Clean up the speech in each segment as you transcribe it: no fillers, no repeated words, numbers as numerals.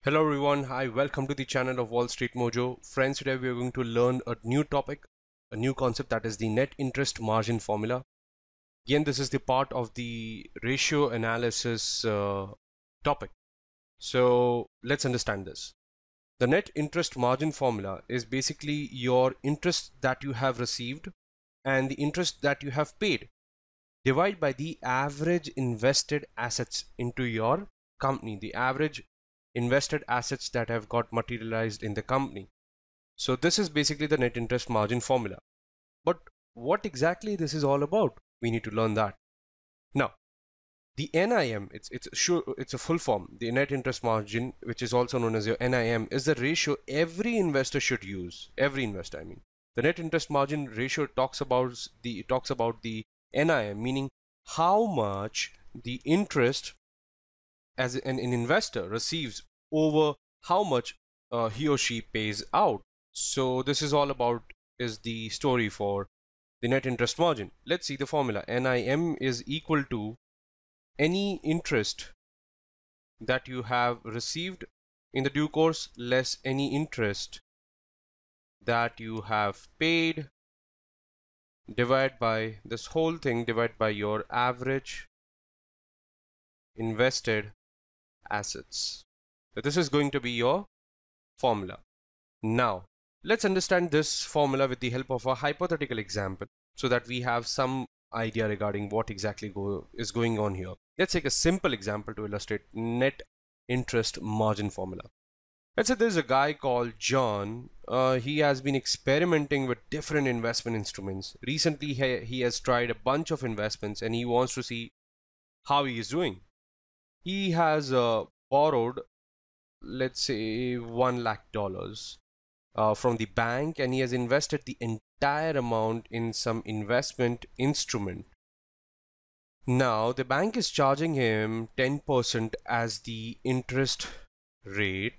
Hello everyone, hi, welcome to the channel of Wall Street Mojo. Friends, today we are going to learn a new topic, a new concept, that is the net interest margin formula. Again, this is the part of the ratio analysis topic. So let's understand this. The net interest margin formula is basically your interest that you have received and the interest that you have paid divided by the average invested assets into your company, the average invested assets that have got materialized in the company. So this is basically the net interest margin formula. But what exactly this is all about? We need to learn that. Now, the NIM, it's a full form. The net interest margin, which is also known as your NIM, is the ratio every investor should use. Every investor, I mean. The net interest margin ratio talks about the NIM, meaning how much the interest as an investor receives over how much he or she pays out. So this is all about is the story for the net interest margin. Let's see the formula. NIM is equal to any interest that you have received in the due course less any interest that you have paid divided by this whole thing divided by your average invested assets. So this is going to be your formula. Now, let's understand this formula with the help of a hypothetical example so that we have some idea regarding what exactly is going on here. Let's take a simple example to illustrate net interest margin formula. Let's say there's a guy called John. He has been experimenting with different investment instruments. Recently, he has tried a bunch of investments and he wants to see how he is doing. He has borrowed, let's say, $1 lakh from the bank, and he has invested the entire amount in some investment instrument. Now, the bank is charging him 10% as the interest rate,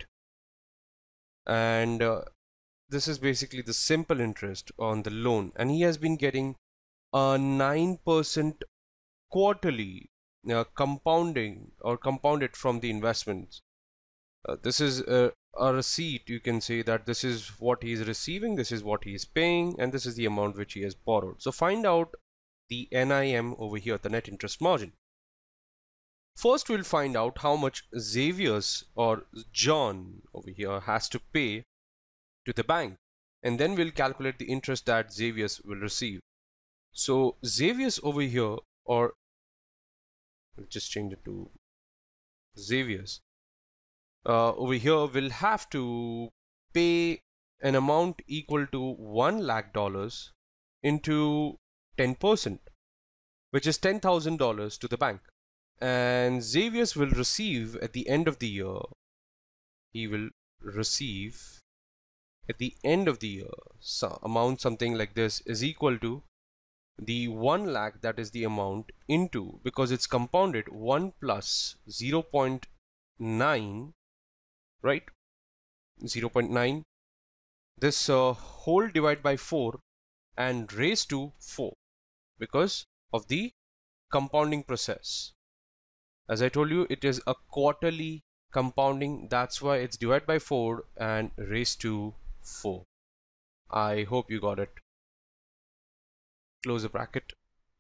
and this is basically the simple interest on the loan, and he has been getting a 9% quarterly compounded from the investments. This is a receipt. You can say that this is what he is receiving, this is what he is paying, and this is the amount which he has borrowed. So find out the NIM over here, the net interest margin. First, we'll find out how much Xavier's or John over here has to pay to the bank, and then we'll calculate the interest that Xavier's will receive. So Xavier's over here, or I'll just change it to Xavier's. Over here we'll have to pay an amount equal to $1 lakh into 10%, which is $10,000 to the bank. And Xavier's will receive at the end of the year, he will receive at the end of the year amount something like this is equal to the 1 lakh, that is the amount, into, because it's compounded, 1 plus 0.9, right, 0.9, this whole divided by 4 and raised to 4 because of the compounding process. As I told you, it is a quarterly compounding, that's why it's divided by 4 and raised to 4. I hope you got it. Close the bracket.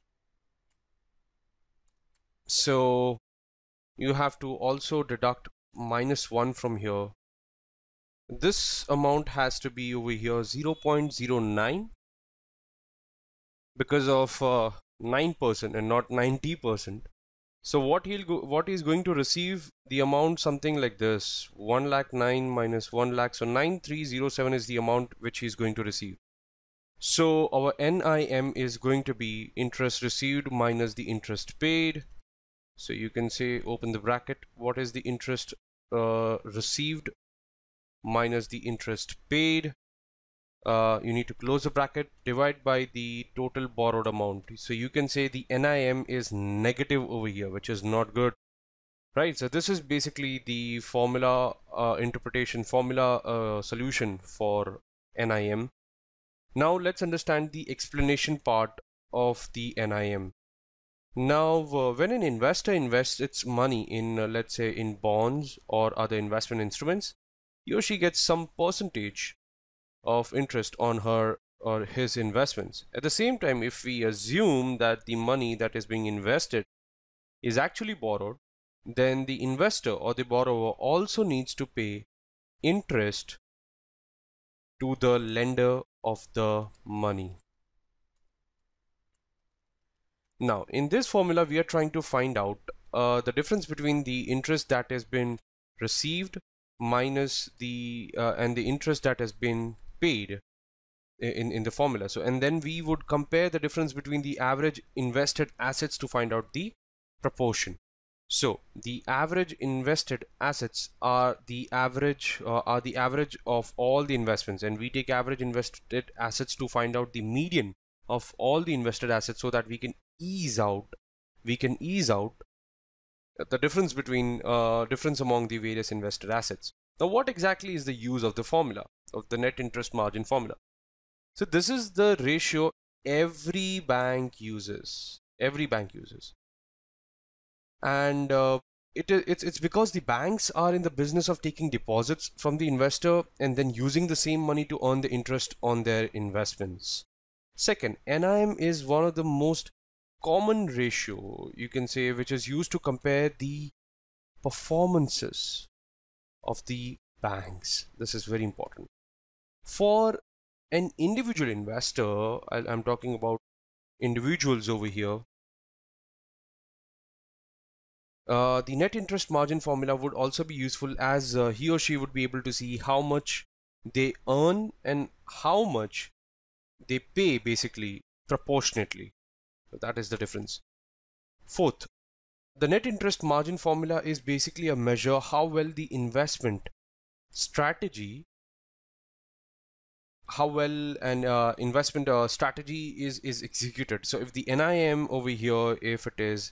So you have to also deduct -1 from here. This amount has to be over here 0.09 because of 9% and not 90%. So what he's going to receive the amount something like this: 1 lakh 9 minus 1 lakh, so 9307 is the amount which he's going to receive. So our NIM is going to be interest received minus the interest paid. So you can say, open the bracket, what is the interest received minus the interest paid. You need to close the bracket, divide by the total borrowed amount. So you can say the NIM is negative over here, which is not good, right? So this is basically the formula solution for NIM. Now let's understand the explanation part of the NIM. Now, when an investor invests its money in, let's say, in bonds or other investment instruments, he or she gets some percentage of interest on her or his investments. At the same time, if we assume that the money that is being invested is actually borrowed, then the investor or the borrower also needs to pay interest to the lender of the money. Now, in this formula, we are trying to find out the difference between the interest that has been received minus the and the interest that has been paid in the formula. So, and then we would compare the difference between the average invested assets to find out the proportion. So, the average invested assets are the average of all the investments, and we take average invested assets to find out the median of all the invested assets, so that we can ease out the difference between difference among the various invested assets. Now, what exactly is the use of the formula, of the net interest margin formula? So this is the ratio every bank uses, and it's because the banks are in the business of taking deposits from the investor and then using the same money to earn the interest on their investments. Second, NIM is one of the most common ratio, you can say, which is used to compare the performances of the banks. This is very important. For an individual investor, I'm talking about individuals over here, the net interest margin formula would also be useful, as he or she would be able to see how much they earn and how much they pay, basically proportionately. So that is the difference. Fourth, the net interest margin formula is basically a measure how well the investment strategy, strategy is executed. So if the NIM over here, if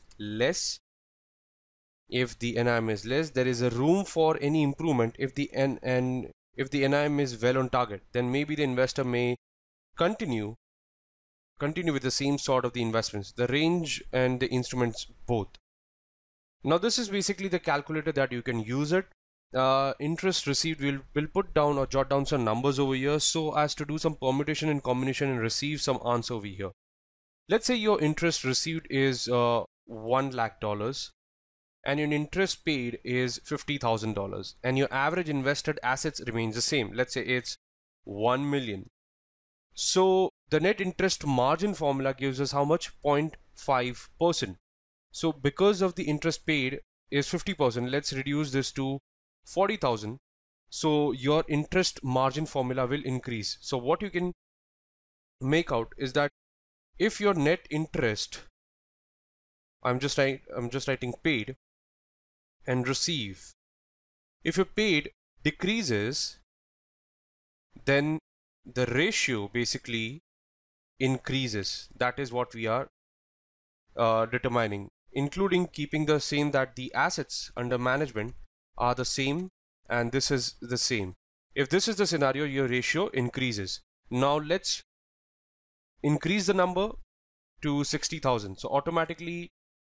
the NIM is less, there is a room for any improvement. If the NIM is well on target, then maybe the investor may continue with the same sort of the investments, the range and the instruments both. Now this is basically the calculator that you can use it. Interest received, we'll put down or jot down some numbers over here so as to do some permutation and combination and receive some answer over here. Let's say your interest received is $1 lakh and your interest paid is $50,000, and your average invested assets remains the same. Let's say it's 1 million. So the net interest margin formula gives us how much? 0.5%. So because of the interest paid is 50%, let's reduce this to 40,000. So your interest margin formula will increase. So what you can make out is that if your net interest, I'm just writing paid and receive, if your paid decreases, then the ratio basically increases. That is what we are determining, including keeping the same that the assets under management are the same and this is the same. If this is the scenario, your ratio increases. Now let's increase the number to 60,000. So automatically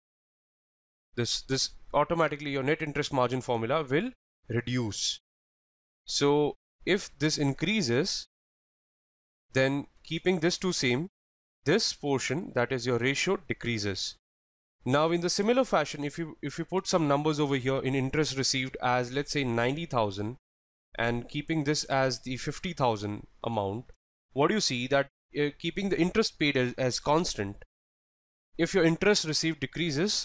automatically your net interest margin formula will reduce. So if this increases, then keeping this to same, this portion, that is your ratio, decreases. Now in the similar fashion, if you put some numbers over here in interest received as, let's say, 90,000 and keeping this as the 50,000 amount, what do you see? That keeping the interest paid as constant, if your interest received decreases,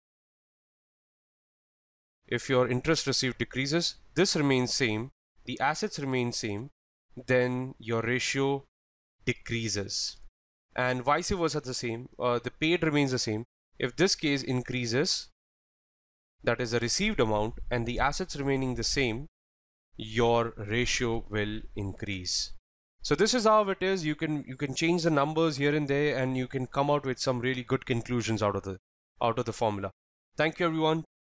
this remains same, the assets remain same, then your ratio decreases, and vice versa the same. The paid remains the same. If this case increases, that is the received amount, and the assets remaining the same, your ratio will increase. So this is how it is. You can change the numbers here and there, and you can come out with some really good conclusions out of the formula. Thank you everyone.